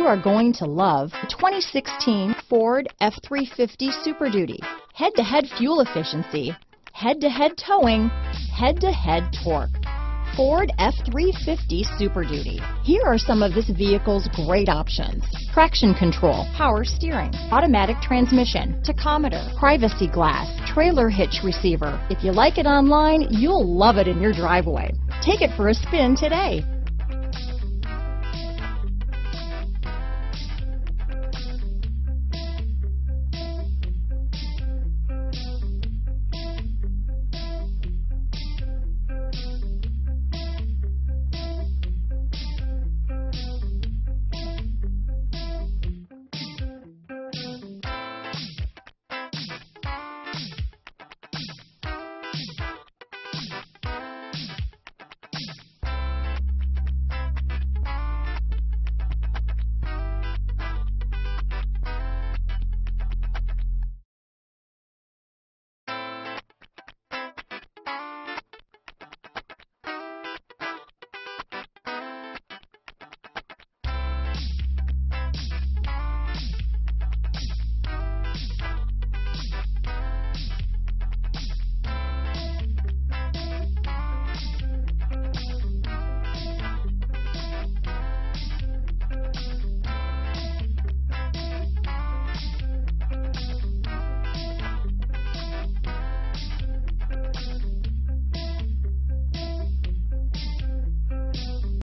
are going to love the 2016 Ford F-350 Super Duty. Head-to-head fuel efficiency, head-to-head towing, head-to-head torque. Ford F-350 Super Duty. Here are some of this vehicle's great options: traction control, power steering, automatic transmission, tachometer, privacy glass, trailer hitch receiver. If you like it online, you'll love it in your driveway. Take it for a spin today.